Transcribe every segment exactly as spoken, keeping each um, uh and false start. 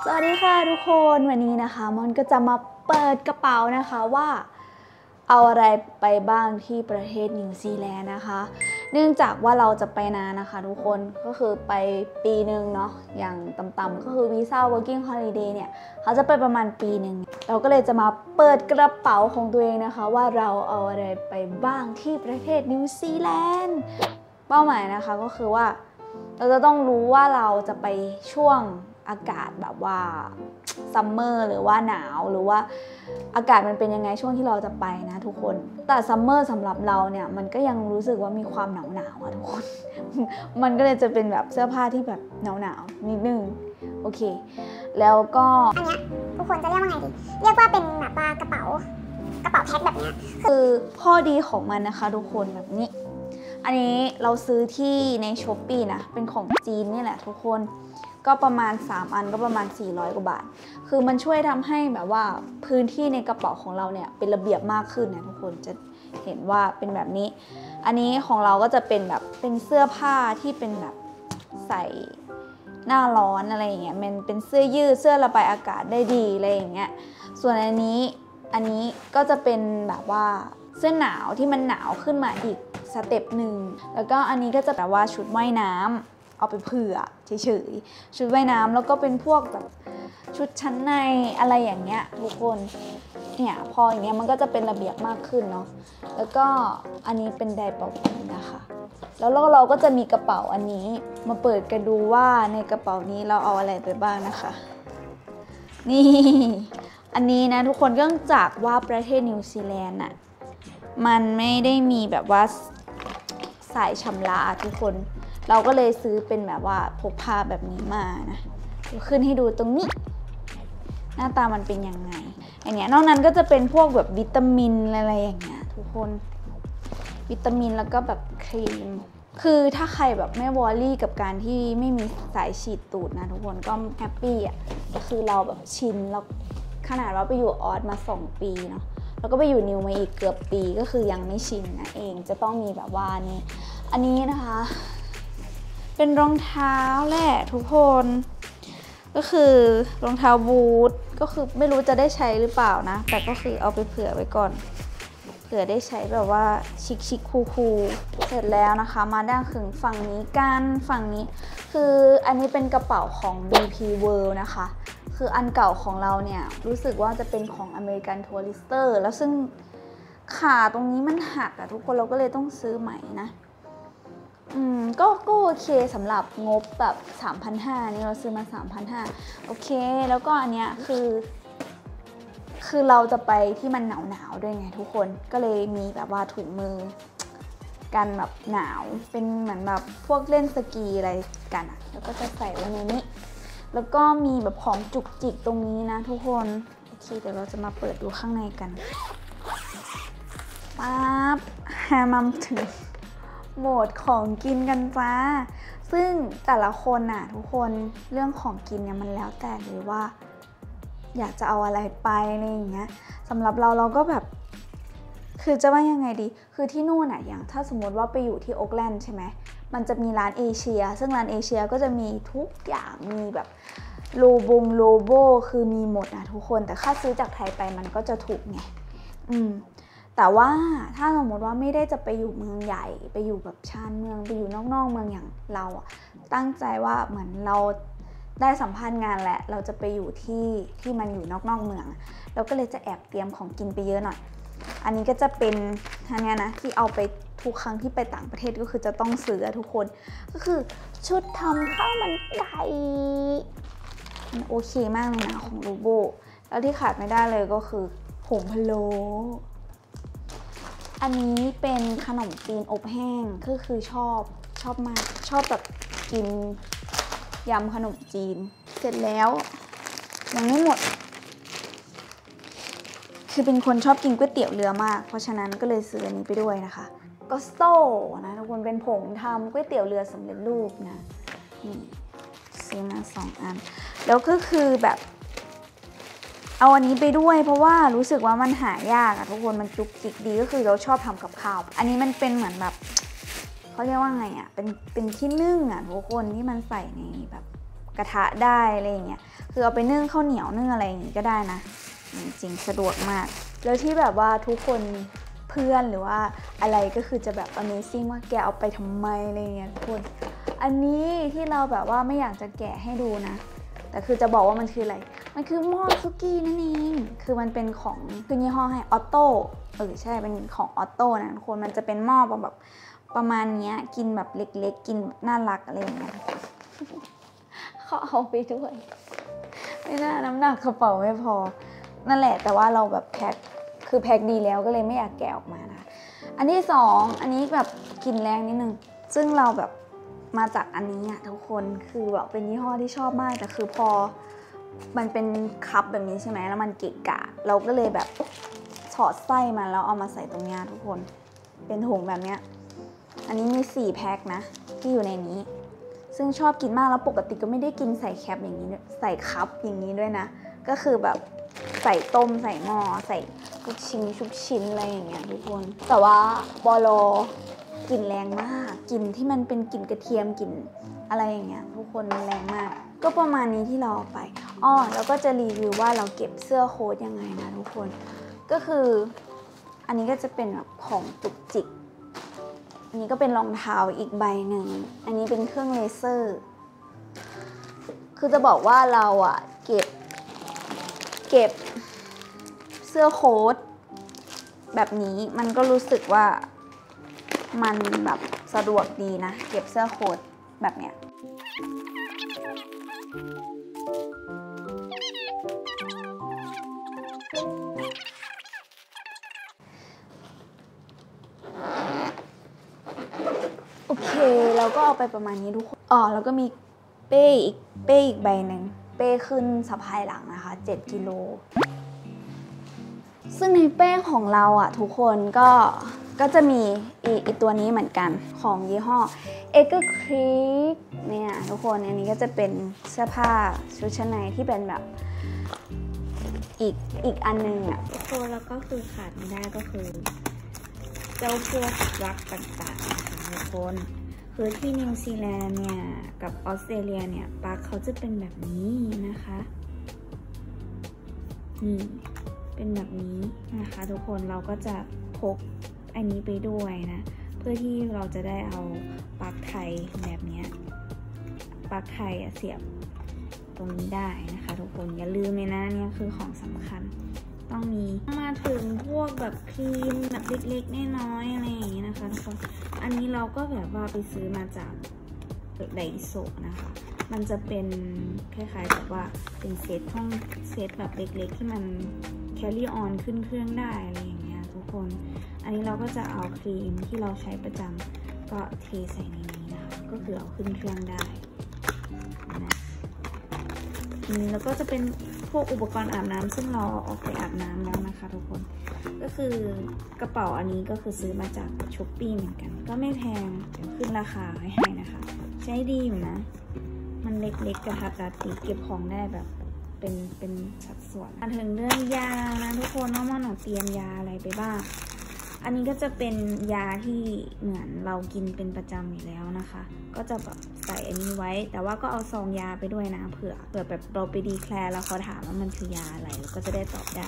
สวัสดีค่ะทุกคนวันนี้นะคะมอนก็จะมาเปิดกระเป๋านะคะว่าเอาอะไรไปบ้างที่ประเทศนิวซีแลนด์นะคะเนื่องจากว่าเราจะไปนานนะคะทุกคนก็คือไปปีหนึ่งเนาะอย่างต่ำๆก็คือวีซ่า working holiday เนี่ยเขาจะไปประมาณปีหนึ่งเราก็เลยจะมาเปิดกระเป๋าของตัวเองนะคะว่าเราเอาอะไรไปบ้างที่ประเทศนิวซีแลนด์เป้าหมายนะคะก็คือว่าเราจะต้องรู้ว่าเราจะไปช่วงอากาศแบบว่าซัมเมอร์หรือว่าหนาวหรือว่าอากาศมันเป็นยังไงช่วงที่เราจะไปนะทุกคนแต่ซัมเมอร์สำหรับเราเนี่ยมันก็ยังรู้สึกว่ามีความหนาวหนาวอะทุกคน มันก็เลยจะเป็นแบบเสื้อผ้าที่แบบหนาวหนาวนิดนึงโอเคแล้วก็อันเนี้ยทุกคนจะเรียกว่าไงดีเรียกว่าเป็นแบบว่ากระเป๋ากระเป๋าแพ็คแบบเนี้ยคือข้อดีของมันนะคะทุกคนแบบนี้อันนี้เราซื้อที่ใน ช้อปปี้ นะเป็นของจีนนี่แหละทุกคนก็ประมาณสามอันก็ประมาณสี่ร้อยกว่าบาทคือมันช่วยทำให้แบบว่าพื้นที่ในกระเป๋าของเราเนี่ยเป็นระเบียบมากขึ้นนะทุกคนจะเห็นว่าเป็นแบบนี้อันนี้ของเราก็จะเป็นแบบเป็นเสื้อผ้าที่เป็นแบบใส่หน้าร้อนอะไรอย่างเงี้ยมันเป็นเสื้อยืดเสื้อระบายอากาศได้ดีอะไรอย่างเงี้ยส่วนอันนี้อันนี้ก็จะเป็นแบบว่าเสื้อหนาวที่มันหนาวขึ้นมาอีกสเต็ปหนึ่งแล้วก็อันนี้ก็จะแบบว่าชุดว่ายน้ำเอาไปเผื่อเฉยๆชุดว่ายน้ำแล้วก็เป็นพวกแบบชุดชั้นในอะไรอย่างเงี้ยทุกคนเนี่ยพออย่างเงี้ยมันก็จะเป็นระเบียบมากขึ้นเนาะแล้วก็อันนี้เป็นไดร์เป่าผมนะคะแล้วเราก็จะมีกระเป๋าอันนี้มาเปิดกันดูว่าในกระเป๋านี้เราเอาอะไรไปบ้างนะคะนี่อันนี้นะทุกคนเนื่องจากว่าประเทศนิวซีแลนด์น่ะมันไม่ได้มีแบบว่าสายชำระทุกคนเราก็เลยซื้อเป็นแบบว่าพกพาแบบนี้มานะเดี๋ยวขึ้นให้ดูตรงนี้หน้าตามันเป็นยังไงอย่างเงี้ยนอกนั้นก็จะเป็นพวกแบบวิตามินอะไรอย่างเงี้ยทุกคนวิตามินแล้วก็แบบครีมคือถ้าใครแบบไม่วอรี่กับการที่ไม่มีสายฉีดตูดนะทุกคนก็แฮปปี้อ่ะก็คือเราแบบชินแล้วขนาดว่าไปอยู่ออสมาสองปีเนาะแล้วก็ไปอยู่นิวมาอีกเกือบปีก็คือยังไม่ชินนะเองจะต้องมีแบบว่านี่อันนี้นะคะเป็นรองเท้าแหละทุกคนก็คือรองเท้าบูทก็คือไม่รู้จะได้ใช้หรือเปล่านะแต่ก็คือเอาไปเผื่อไว้ก่อนเผื่อได้ใช้แบบว่าชิคชิคคูคูเสร็จแล้วนะคะมาด้านถึงฝั่งนี้กันฝั่งนี้คืออันนี้เป็นกระเป๋าของ บี พี World นะคะคืออันเก่าของเราเนี่ยรู้สึกว่าจะเป็นของ American Tourister แล้วซึ่งขาตรงนี้มันหักอะทุกคนเราก็เลยต้องซื้อใหม่นะอืมก็ก็โอเคสำหรับงบแบบ สามพันห้าร้อย นี่เราซื้อมา สามพันห้าร้อย โอเคแล้วก็อันเนี้ยคือคือเราจะไปที่มันหนาวๆด้วยไงทุกคนก็เลยมีแบบว่าถุงมือกันแบบหนาวเป็นเหมือนแบบพวกเล่นสกีอะไรกันอะแล้วก็จะใส่ไว้ในนี้แล้วก็มีแบบของจุกจิกตรงนี้นะทุกคนโอเคเดี๋ยวเราจะมาเปิดดูข้างในกันปั๊บแฮมัมถึงโหมดของกินกันจ้าซึ่งแต่ละคนน่ะทุกคนเรื่องของกินเนี่ยมันแล้วแต่เลยว่าอยากจะเอาอะไรไปอะไรอย่างเงี้ยสำหรับเราเราก็แบบคือจะว่ายังไงดีคือที่นู่นน่ะอย่างถ้าสมมติว่าไปอยู่ที่โอ๊คแลนด์ใช่ไหมมันจะมีร้านเอเชียซึ่งร้านเอเชียก็จะมีทุกอย่างมีแบบโลบงโลโบคือมีหมดนะทุกคนแต่ค่าซื้อจากไทยไปมันก็จะถูกไงอืมแต่ว่าถ้าสมมติว่าไม่ได้จะไปอยู่เมืองใหญ่ไปอยู่แบบชานเมืองไปอยู่นอกๆเมืองอย่างเราอะตั้งใจว่าเหมือนเราได้สัมภาษณ์งานแหละเราจะไปอยู่ที่ที่มันอยู่นอกๆเมืองเราก็เลยจะแอบเตรียมของกินไปเยอะหน่อยอันนี้ก็จะเป็นอันนี้นะที่เอาไปทุกครั้งที่ไปต่างประเทศก็คือจะต้องซื้อทุกคนก็คือชุดทำข้าวมันไก่มันโอเคมากเลยนะของลูโบแล้วที่ขาดไม่ได้เลยก็คือผงพะโล้อันนี้เป็นขนมจีนอบแห้งก็คือชอบชอบมากชอบแบบกินยำขนมจีนเสร็จแล้วยังไม่หมดคือเป็นคนชอบกินก๋วยเตี๋ยวเรือมากเพราะฉะนั้นก็เลยซื้ออันนี้ไปด้วยนะคะก็สโต้นะทุกคนเป็นผงทำก๋วยเตี๋ยวเรือสำเร็จรูปนะนี่ซื้อมาสองอันแล้วก็คือแบบเอาอันนี้ไปด้วยเพราะว่ารู้สึกว่ามันหายากอะทุกคนมันจุกจิกดีก็คือเราชอบทำกับข้าวอันนี้มันเป็นเหมือนแบบเขาเรียกว่าไงอะเป็นเป็นที่นึ่งอะทุกคนที่มันใส่ในแบบกระทะได้อะไรอย่างเงี้ยคือเอาไปนึ่งข้าวเหนียวนึ่งอะไรอย่างงี้ก็ได้นะจริงๆสะดวกมากแล้วที่แบบว่าทุกคนเพื่อนหรือว่าอะไรก็คือจะแบบ Amazing ว่าแกเอาไปทำไมอะไรเงี้ยทุกคนอันนี้ที่เราแบบว่าไม่อยากจะแกะให้ดูนะแต่คือจะบอกว่ามันคืออะไรมันคือหม้อซุกี้นั่นเองคือมันเป็นของคือยี่ห้อให้ออโต้เออใช่เป็นของออโต้นะทุกคนมันจะเป็นหม้อแบบประมาณนี้กินแบบเล็กๆกินแบบน่ารักอะไรอย่างเงี้ยเขาเอาไปด้วยไม่น่าน้ำหนักกระเป๋าไม่พอนั่นแหละแต่ว่าเราแบบแพ็คคือแพ็คดีแล้วก็เลยไม่อยากแกะออกมานะอันที่สองอันนี้แบบกินแรงนิดนึงซึ่งเราแบบมาจากอันนี้อะทุกคนคือแบบเป็นยี่ห้อที่ชอบมากแต่คือพอมันเป็นคัพแบบนี้ใช่ไหมแล้วมันเกะกะเราก็เลยแบบถอดไส้มาแล้วเอามาใส่ตรงนี้ทุกคนเป็นถุงแบบเนี้ยอันนี้มีสี่แพ็คนะที่อยู่ในนี้ซึ่งชอบกินมากแล้วปกติก็ไม่ได้กินใส่แคปอย่างนี้ใส่คัพอย่างนี้ด้วยนะก็คือแบบใส่ต้มใส่หม้อใส่ลูกชิ้นชุบชิ้นอะไรอย่างเงี้ยทุกคนแต่ว่าบอโลกลิ่นแรงมากกลิ่นที่มันเป็นกลิ่นกระเทียมกลิ่นอะไรอย่างเงี้ยทุกคนมันแรงมากก็ประมาณนี้ที่เราเอาไปอ้อแล้วก็จะรีวิวว่าเราเก็บเสื้อโค้ทยังไงนะทุกคนก็คืออันนี้ก็จะเป็นแบบของจุกจิกอันนี้ก็เป็นรองเท้าอีกใบหนึ่งอันนี้เป็นเครื่องเลเซอร์คือจะบอกว่าเราอะเก็บเก็บเสื้อโค้ทแบบนี้มันก็รู้สึกว่ามันแบบสะดวกดีนะเก็บเสื้อโค้ทแบบเนี้ยโอเคเราก็เอาไปประมาณนี้ทุกคนอ๋อแล้วก็มีเป้อีกเป้อีกใบหนึ่งเป้ขึ้นสะพายหลังนะคะเจ็ดกิโลซึ่งในเป้ของเราอ่ะทุกคนก็ก็จะมีอีกตัวนี้เหมือนกันของยี่ห้อ Eger Creek เนี่ยทุกคนอันนี้ก็จะเป็นเสื้อผ้าชุดชั้นในที่เป็นแบบอีกอีกอันนึงอ่ะทุกคนแล้วก็คือขาดไม่ได้ก็คือเจ้าพวกรักต่างๆนะคะทุกคนคือที่นิวซีแลนด์เนี่ยกับออสเตรเลียเนี่ยปลั๊กเขาจะเป็นแบบนี้นะคะนี่เป็นแบบนี้นะคะทุกคนเราก็จะพกอันนี้ไปด้วยนะเพื่อที่เราจะได้เอาปลั๊กไทยแบบนี้ปลั๊กไทยเสียบตรงนี้ได้นะคะทุกคนอย่าลืมเลยนะเนี่ยคือของสำคัญต้องมีมาถึงพวกแบบครีมแบบเล็กๆน้อยๆอะไรอย่างนี้นะคะทุกคนอันนี้เราก็แบบว่าไปซื้อมาจากไดโซนะคะมันจะเป็นคล้ายๆแบบว่าเป็นเซตห้องเซตแบบเล็กๆที่มันแครี่ออนขึ้นเครื่องได้อะไรอย่างเงี้ยทุกคนอันนี้เราก็จะเอาครีมที่เราใช้ประจำก็เทใส่ในนี้นะคะก็คือเอาขึ้นเครื่องได้นะนี่แล้วก็จะเป็นพวกอุปกรณ์อาบน้ำซึ่งเราออกไปอาบน้ำแล้วนะคะทุกคนก็คือกระเป๋าอันนี้ก็คือซื้อมาจากช้อปปี้เหมือนกันก็ไม่แพงเดี๋ยวขึ้นราคาให้ให้นะคะใช้ดีอยู่นะมันเล็กๆกระทัดรัดดีเก็บของได้แบบเป็นเป็นสัดส่วนมาถึงเรื่องยานะทุกคนว่ามันหนูเตรียมยาอะไรไปบ้างอันนี้ก็จะเป็นยาที่เหมือนเรากินเป็นประจำอยู่แล้วนะคะก็จะแบบใส่อันนี้ไว้แต่ว่าก็เอาซองยาไปด้วยนะเผื่อเผื่อแบบเราไปดีแคลร์แล้วเขาถามว่ามันคือยาอะไรเราก็จะได้ตอบได้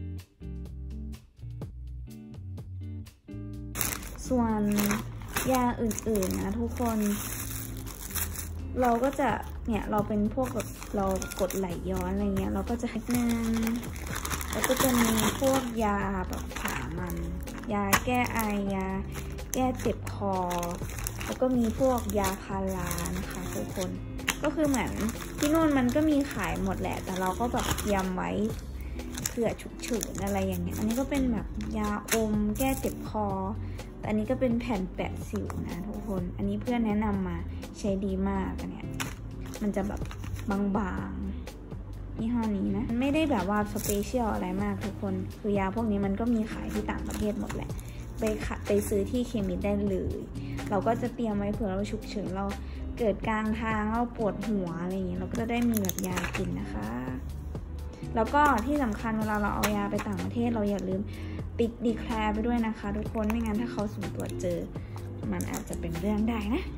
ส่วนยาอื่นๆนะทุกคนเราก็จะเนี่ยเราเป็นพวกแบบเรากดไหลย้อนอะไรเงี้ยเราก็จะนึงแล้วก็จะมีพวกยาแบบผามันยาแก้ไอยาแก้เจ็บคอแล้วก็มีพวกยาพารานะคะทุกคนก็คือเหมือนที่นู่นมันก็มีขายหมดแหละแต่เราก็แบบเตรียมไว้เผื่อฉุกเฉินอะไรอย่างเงี้ยอันนี้ก็เป็นแบบยาอมแก้เจ็บคอแต่อันนี้ก็เป็นแผ่นแปะสิวนะทุกคนอันนี้เพื่อนแนะนำมาใช้ดีมากอันเนี้ยมันจะแบบบางๆยี่ห้อนี้นะไม่ได้แบบว่าสเปเชียลอะไรมากทุกคนคือยาพวกนี้มันก็มีขายที่ต่างประเทศหมดแหละไปไปซื้อที่เคมีได้เลยเราก็จะเตรียมไว้เผื่อเราฉุกเฉินเราเกิดกลางทางเราปวดหัวอะไรอย่างเงี้ยเราก็จะได้มีแบบยากินนะคะแล้วก็ที่สำคัญเวลาเราเอายาไปต่างประเทศเราอย่าลืมติดดีแคลร์ไปด้วยนะคะทุกคนไม่งั้นถ้าเขาสุ่มตรวจเจอมันอาจจะเป็นเรื่องได้นะ